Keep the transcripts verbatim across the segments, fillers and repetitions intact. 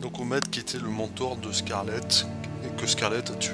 donc au maître qui était le mentor de Scarlett et que Scarlett a tué.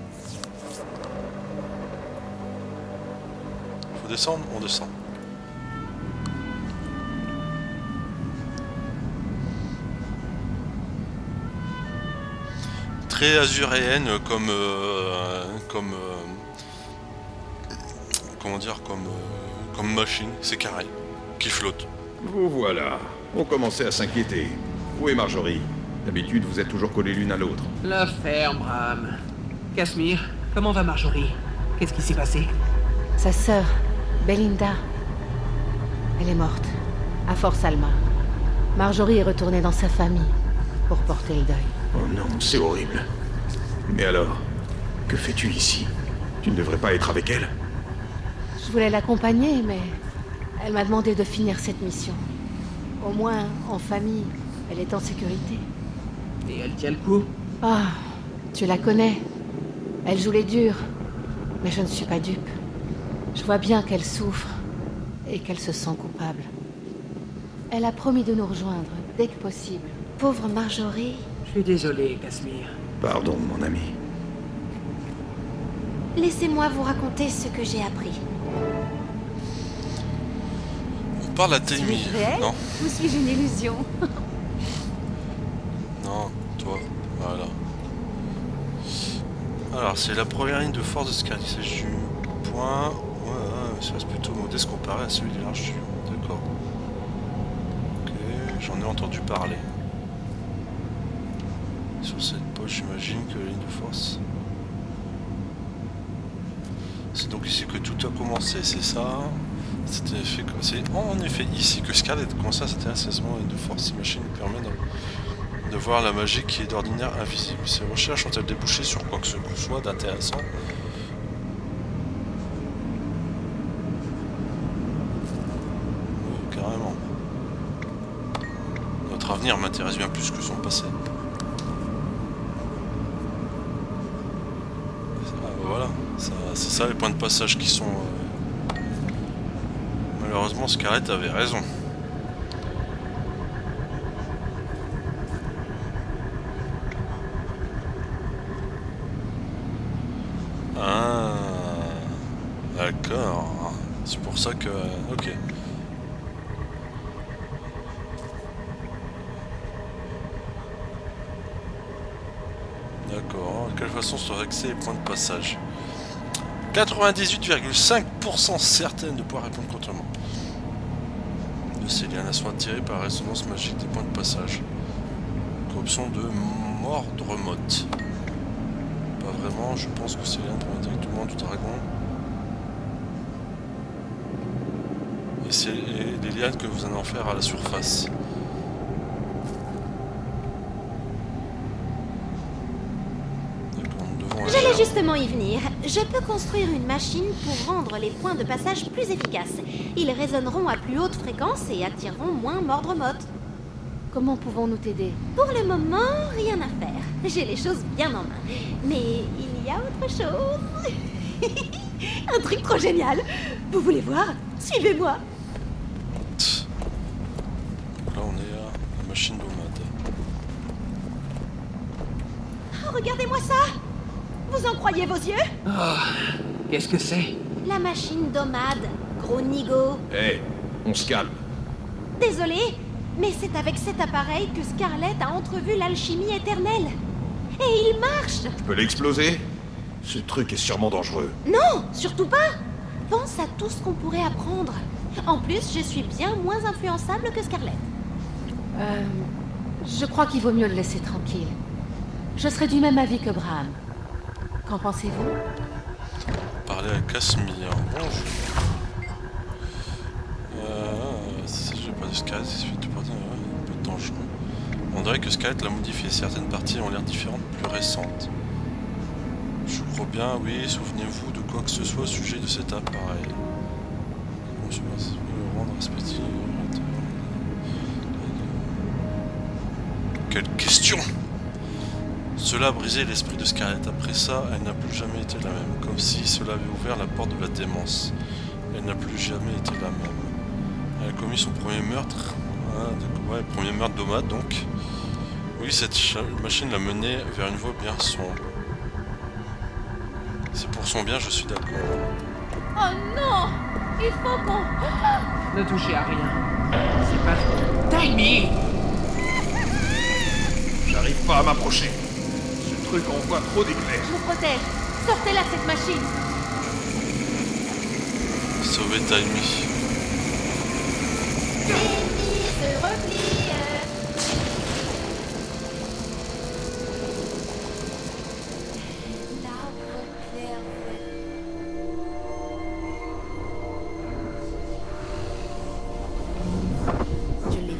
Faut descendre, on descend. Très azuréenne comme euh, comme euh, comment dire comme euh, comme machine, c'est carré, qui flotte. Vous voilà. On commençait à s'inquiéter. Où est Marjorie? D'habitude, vous êtes toujours collés l'une à l'autre. La ferme, Bram. Casmir, comment va Marjorie? Qu'est-ce qui s'est passé? Sa sœur, Belinda. Elle est morte. À Fort Salma. Marjorie est retournée dans sa famille pour porter le deuil. Oh non, c'est horrible. Mais alors, que fais-tu ici? Tu ne devrais pas être avec elle? Je voulais l'accompagner, mais elle m'a demandé de finir cette mission. Au moins, en famille, elle est en sécurité. Et elle tient le coup? Ah, tu la connais. Elle joue les durs. Mais je ne suis pas dupe. Je vois bien qu'elle souffre et qu'elle se sent coupable. Elle a promis de nous rejoindre dès que possible. Pauvre Marjorie. Je suis désolé, Casmir. Pardon, mon ami. Laissez-moi vous raconter ce que j'ai appris. On parle à Tammy, non? Ou suis-je une illusion? Non, toi, voilà. Alors, c'est la première ligne de force de Scarlett. Il s'agit du point. Ouais, ouais, ça reste plutôt modeste comparé à celui des larges. D'accord. Ok, j'en ai entendu parler. Sur cette poche, j'imagine que la ligne de force. C'est donc ici que tout a commencé, c'est ça. C'est en effet ici que Scarlett commence à s'intéresser à ce moment de force. Ces machines lui permettent de, de voir la magie qui est d'ordinaire invisible. Ces recherches ont-elles débouché sur quoi que ce soit d'intéressant? Oui, carrément. Notre avenir m'intéresse bien plus que son passé. Voilà, c'est ça les points de passage qui sont... Euh... Malheureusement, Scarlett avait raison. Ah, d'accord. C'est pour ça que... Ok. D'accord. De quelle façon sont accès les points de passage? quatre-vingt-dix-huit virgule cinq pour cent certaine de pouvoir répondre contrairement. De ces liens sont attirés par la résonance magique des points de passage. Corruption de mordre motte. Pas vraiment, je pense que ces liens proviennent directement du dragon. Et c'est les liens que vous allez en faire à la surface. J'allais justement y venir. Je peux construire une machine pour rendre les points de passage plus efficaces. Ils résonneront à plus haute fréquence et attireront moins mordre-motte. Comment pouvons-nous t'aider? Pour le moment, rien à faire. J'ai les choses bien en main. Mais il y a autre chose. Un truc trop génial. Vous voulez voir? Suivez-moi. Là, on est à la machine nomade. Oh, regardez-moi ça! Vous en croyez vos yeux? Oh, qu'est-ce que c'est? La machine Domade, gros nigo. Hé, hey, on se calme. Désolé, mais c'est avec cet appareil que Scarlett a entrevu l'alchimie éternelle. Et il marche! Tu peux l'exploser? Ce truc est sûrement dangereux. Non, surtout pas! Pense à tout ce qu'on pourrait apprendre. En plus, je suis bien moins influençable que Scarlett. Euh... Je crois qu'il vaut mieux le laisser tranquille. Je serais du même avis que Bram. Qu'en pensez-vous? Parler à Casmir. Bonjour. Euh, si je pas de Scarlett, c'est suite de porter un peu dangereux. On dirait que Scarlett l'a modifié. Certaines parties ont l'air différentes, plus récentes. Je crois bien, oui. Souvenez-vous de quoi que ce soit au sujet de cet appareil. Je sais pas si je rendre respectif. Quelle question! Cela a brisé l'esprit de Scarlett. Après ça, elle n'a plus jamais été la même. Comme si cela avait ouvert la porte de la démence. Elle n'a plus jamais été la même. Elle a commis son premier meurtre. Ah, ouais, premier meurtre d'Omad donc. Oui, cette machine l'a mené vers une voie bien sombre. C'est pour son bien, je suis d'accord. Oh non! Il faut qu'on... Ne touchez à rien. C'est pas... Taimi! J'arrive pas à m'approcher. Ce truc envoie trop d'éclairs. Je vous protège. Sortez-la de cette machine. Sauver Taimi. Taimi se replie. L'arbre clair. Je l'ai vu.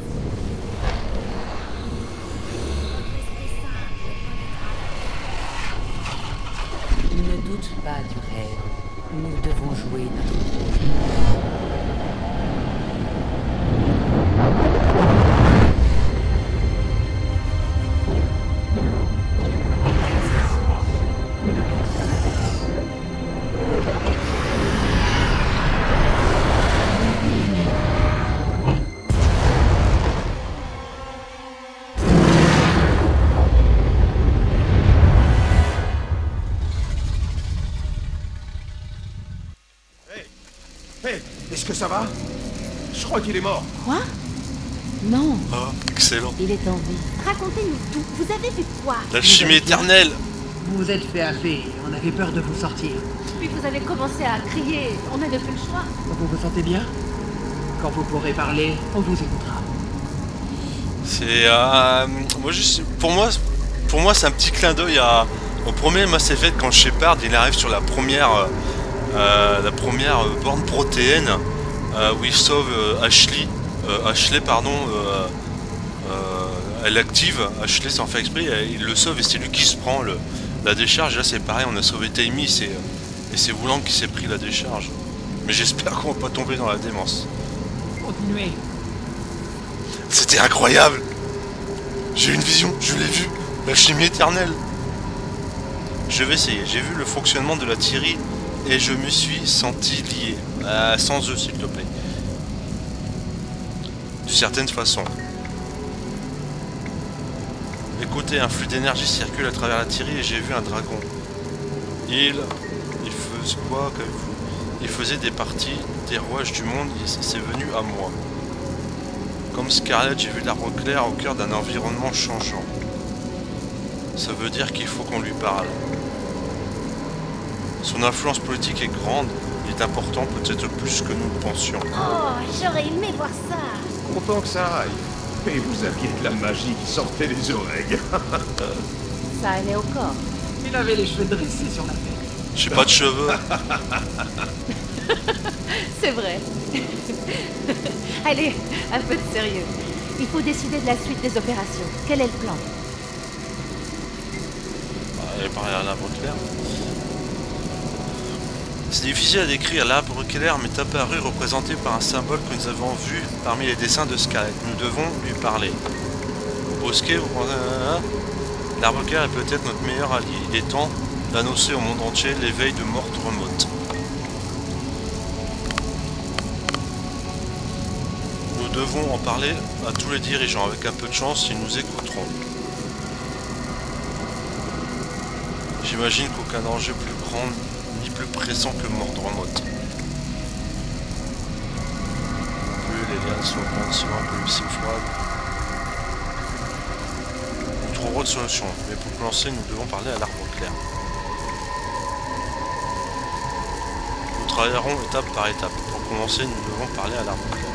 Ne doute pas du rêve. Nous devons jouer notre rôle. Hé, est-ce que ça va? Je crois qu'il est mort. Quoi? Non, Ah, excellent. il est en vie. Racontez-nous tout. Vous avez vu quoi? L'alchimie éternelle. Vous vous êtes fait happer. On avait peur de vous sortir. Puis vous avez commencé à crier. On n'avait plus le choix. Vous vous sentez bien? Quand vous pourrez parler, on vous écoutera. C'est euh, moi juste pour moi pour moi c'est un petit clin d'œil à au premier Mass Effect quand Shepard il arrive sur la première euh, euh, la première euh, borne protéine euh, où il sauve euh, Ashley euh, Ashley pardon euh, euh, elle active Ashley sans faire exprès, elle- il le sauve et c'est lui qui se prend le, la décharge. Là c'est pareil, on a sauvé Taimi c'est et c'est Wooland qui s'est pris la décharge, mais j'espère qu'on va pas tomber dans la démence. Continuez. C'était incroyable. J'ai eu une vision, je l'ai vu. L'alchimie éternelle. Je vais essayer. J'ai vu le fonctionnement de la Thierry et je me suis senti lié. Euh, sans eux, s'il te plaît. D'une certaine façon. Écoutez, un flux d'énergie circule à travers la Thierry et j'ai vu un dragon. Il... Il faisait quoi que vous... Il faisait des parties des rouages du monde et c'est venu à moi. Comme Scarlett, j'ai vu l'arbre clair au cœur d'un environnement changeant. Ça veut dire qu'il faut qu'on lui parle. Son influence politique est grande, il est important, peut-être plus que nous le pensions. Oh, j'aurais aimé voir ça. Content que ça aille. Et vous aviez de la magie qui sortait des oreilles. Ça allait au corps. Il avait les cheveux dressés sur la tête. J'ai pas de cheveux. C'est vrai. Allez, un peu de sérieux. Il faut décider de la suite des opérations. Quel est le plan? Elle est parlé à l'arbre clair. C'est difficile à décrire, l'arbre clair m'est apparu représenté par un symbole que nous avons vu parmi les dessins de Scarlett. Nous devons lui parler. Bosquet, vous pensez... L'arbre clair est peut-être notre meilleur allié. Il est temps d'annoncer au monde entier l'éveil de mortes remotes. Nous devons en parler à tous les dirigeants. Avec un peu de chance, ils nous écouteront. J'imagine qu'aucun danger plus grand ni plus pressant que mort remote. Plus les liens sont grandes, si loin que le si froide. Nous trouverons de solutions, mais pour commencer, nous devons parler à l'arbre clair. Nous travaillerons étape par étape. Pour commencer, nous devons parler à l'arbre clair.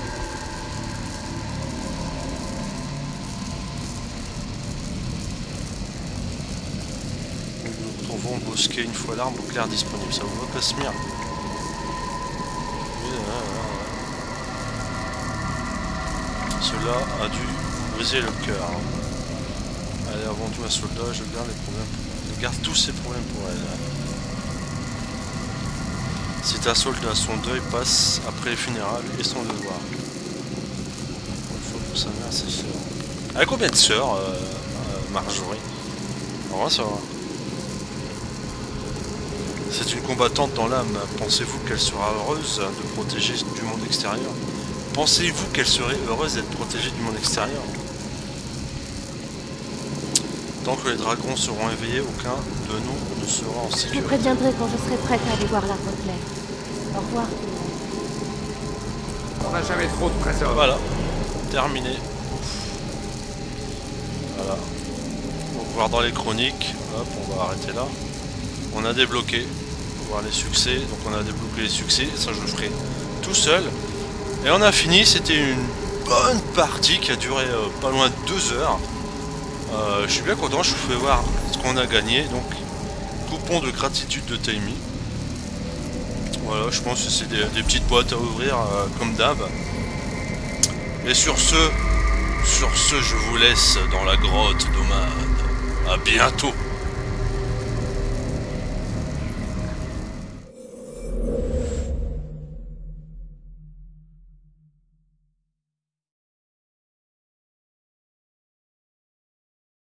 Nous trouvons Bosquet une fois l'arbre clair disponible. Ça vous va, Casmir? Cela a dû briser le cœur. Elle a vendu un soldat, je garde les problèmes. Je garde tous ses problèmes pour elle. C'est un soldat, son deuil passe après les funérailles et son devoir. Il faut pour sa mère, ses sœurs. Elle a combien de sœurs, euh, euh, Marjorie? On va savoir. C'est une combattante dans l'âme. Pensez-vous qu'elle sera heureuse de protéger du monde extérieur? Pensez-vous qu'elle serait heureuse d'être protégée du monde extérieur? Tant que les dragons seront éveillés, aucun de nous ne sera en Je vous sécurité. préviendrai quand je serai prête à aller voir l'arbre clair. Au revoir. On n'a jamais trop de trésors. Voilà, terminé. Voilà. On va voir dans les chroniques. Hop, on va arrêter là. On a débloqué. On va voir les succès. Donc on a débloqué les succès. Ça, je le ferai tout seul. Et on a fini. C'était une bonne partie qui a duré euh, pas loin de deux heures. Euh, je suis bien content. Je vous fais voir ce qu'on a gagné. Donc, coupon de gratitude de Taimi. Voilà, je pense que c'est des, des petites boîtes à ouvrir euh, comme d'hab. Et sur ce, sur ce, je vous laisse dans la grotte nomade. À bientôt.